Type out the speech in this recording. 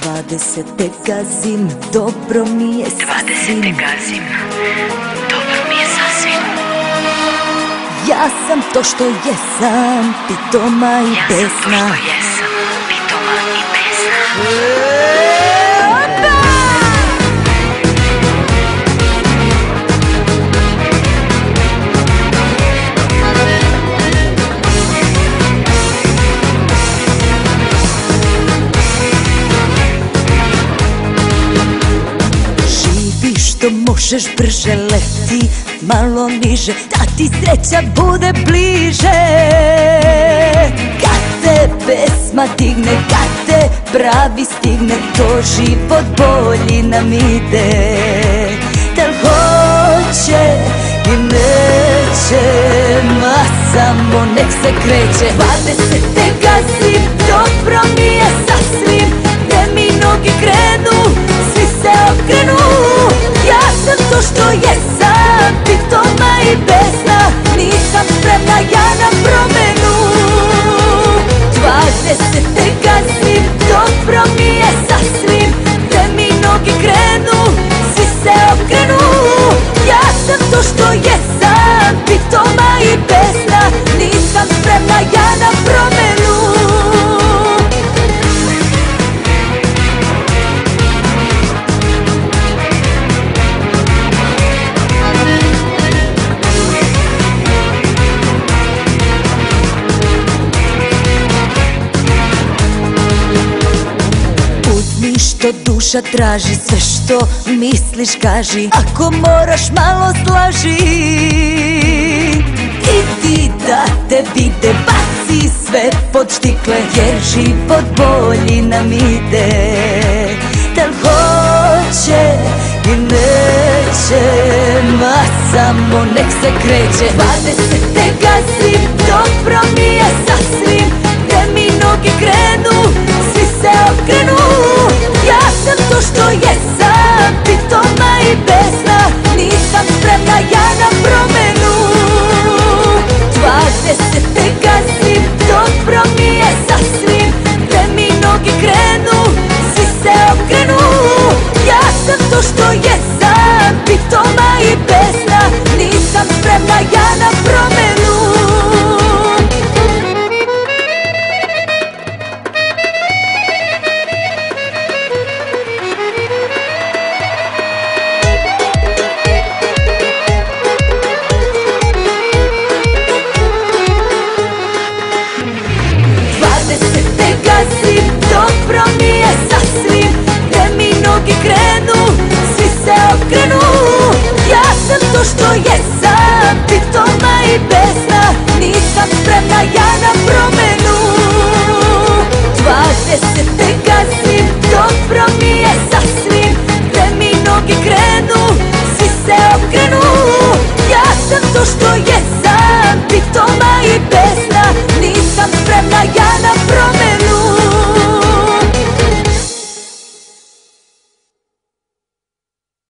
20. gazim, dobro mi je sasvim. 20. gazim, dobro mi je sasvim. Ja sam to što jesam, pitoma i besna. Ja sam to što jesam, pitoma i besna. Što možeš brže leti, malo niže, da ti sreća bude bliže. Kad te pesma digne, kad te pravi stigne, to život bolji nam ide. Tel hoće i neće, ma samo nek se kreće. 20. gazim, dobro mi je sasvim, gde mi noge krenu, svi se okrenu. Ja sam to što jesam, pitoma i besna, nisam spremna ja na promenu. 20. gazim, dobro mi je sasvim, gde mi noge krenu, svi se okrenu. Ja sam to što jesam, pitoma i besna, nisam spremna ja na promenu. Što duša traži, sve što misliš kaži, ako moraš malo slaži. Idi da te vide, baci sve pod štikle, jer život bolji nam ide. Tel hoće i neće, ma samo nek se kreće. 20. gazim, dobro mi je sasvim, gde mi noge krenu, svi se okrenu. Ja sam to što jesam, pitoma i besna, nisam spremna ja na promenu. 20. gazim, dobro mi je sasvim, gde mi noge krenu, svi se okrenu. Ja sam to što jesam, pitoma i besna, nisam spremna ja na promenu. Dobro mi je sasvim, gde mi noge krenu, svi se okrenu. Ja sam to što